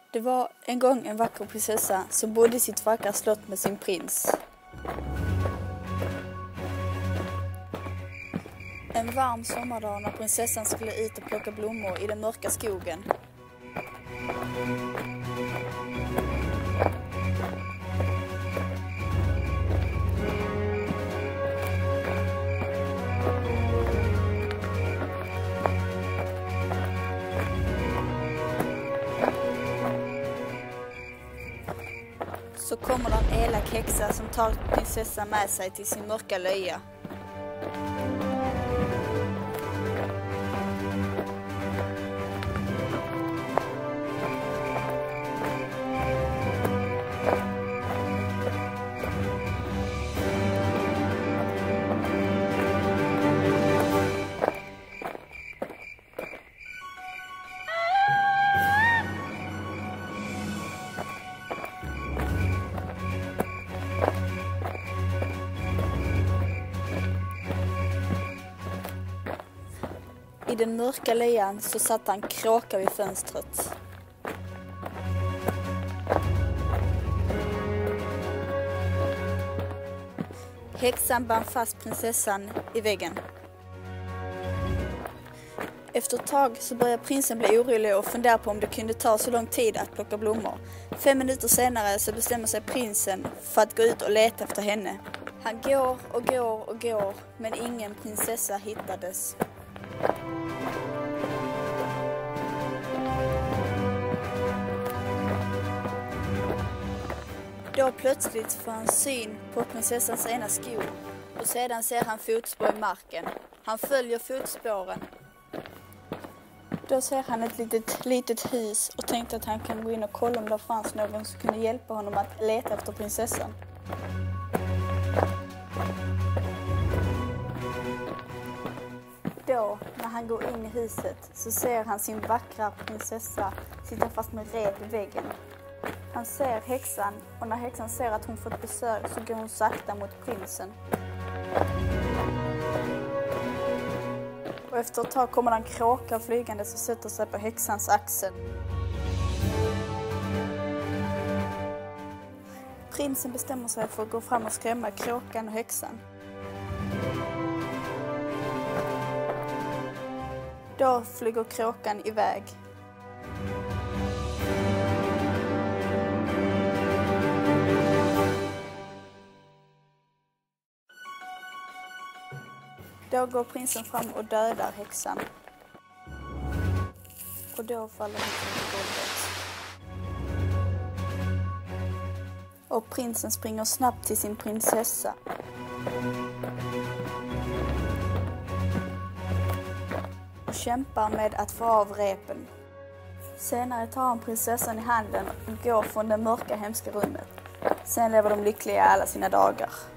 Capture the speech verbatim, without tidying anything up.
Det var en gång en vacker prinsessa som bodde i sitt vackra slott med sin prins. En varm sommardag när prinsessan skulle ut och plocka blommor i den mörka skogen. Så kommer det en elak häxa som tar prinsessan med sig till sin mörka löja. I den mörka löjan så satt han kråka vid fönstret. Häxan band fast prinsessan i väggen. Efter ett tag så började prinsen bli orolig och fundera på om det kunde ta så lång tid att plocka blommor. Fem minuter senare så bestämmer sig prinsen för att gå ut och leta efter henne. Han går och går och går, men ingen prinsessa hittades. Då plötsligt får han syn på prinsessans ena sko och sedan ser han fotspår i marken. Han följer fotspåren. Då ser han ett litet, litet hus och tänkte att han kan gå in och kolla om det fanns någon som kunde hjälpa honom att leta efter prinsessan. Då, när han går in i huset, så ser han sin vackra prinsessa sitta fast med rep i väggen. Han ser häxan och när häxan ser att hon fått besök så går hon sakta mot prinsen. Och efter ett tag kommer en kråka flygande som sätter sig på häxans axel. Prinsen bestämmer sig för att gå fram och skrämma kråkan och häxan. Då flyger kråkan iväg. Då går prinsen fram och dödar häxan. Och då faller häxan på golvet. Och prinsen springer snabbt till sin prinsessa. Och kämpar med att få av repen. Senare tar han prinsessan i handen och går från det mörka hemska rummet. Sen lever de lyckliga alla sina dagar.